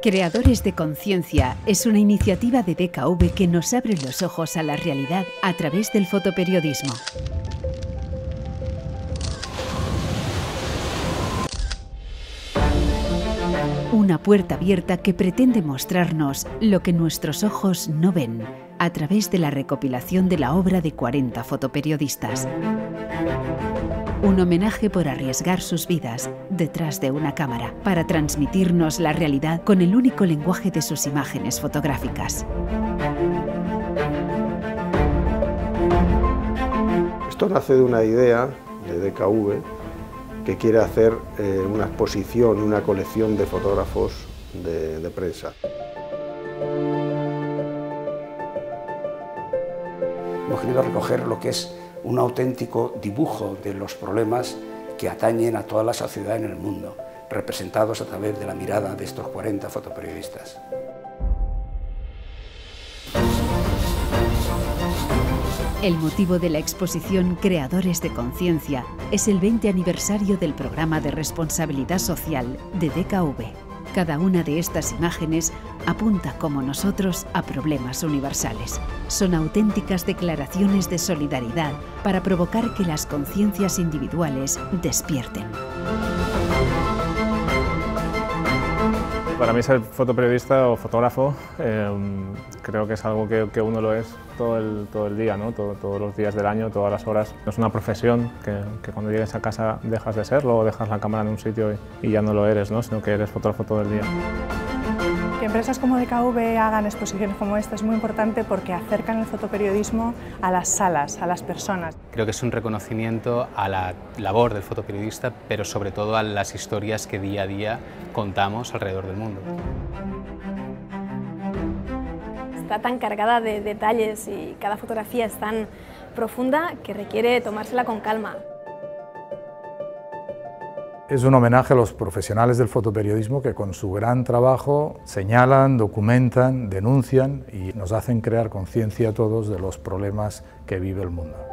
Creadores de Conciencia es una iniciativa de DKV que nos abre los ojos a la realidad a través del fotoperiodismo. Una puerta abierta que pretende mostrarnos lo que nuestros ojos no ven a través de la recopilación de la obra de 40 fotoperiodistas. Un homenaje por arriesgar sus vidas detrás de una cámara para transmitirnos la realidad con el único lenguaje de sus imágenes fotográficas. Esto nace de una idea de DKV que quiere hacer una exposición, una colección de fotógrafos de prensa. Hemos querido recoger lo que es un auténtico dibujo de los problemas que atañen a toda la sociedad en el mundo, representados a través de la mirada de estos 40 fotoperiodistas. El motivo de la exposición Creadores de Conciencia es el 20 aniversario del programa de responsabilidad social de DKV. Cada una de estas imágenes apunta, como nosotros, a problemas universales. Son auténticas declaraciones de solidaridad para provocar que las conciencias individuales despierten. Para mí ser fotoperiodista o fotógrafo creo que es algo que uno lo es todo el día, ¿no? Todos los días del año, todas las horas. No es una profesión que cuando llegues a casa dejas de serlo o dejas la cámara en un sitio y ya no lo eres, ¿no? Sino que eres fotógrafo todo el día. Que empresas como DKV hagan exposiciones como esta es muy importante porque acercan el fotoperiodismo a las salas, a las personas. Creo que es un reconocimiento a la labor del fotoperiodista, pero sobre todo a las historias que día a día contamos alrededor del mundo. Está tan cargada de detalles y cada fotografía es tan profunda que requiere tomársela con calma. Es un homenaje a los profesionales del fotoperiodismo que con su gran trabajo señalan, documentan, denuncian y nos hacen crear conciencia a todos de los problemas que vive el mundo.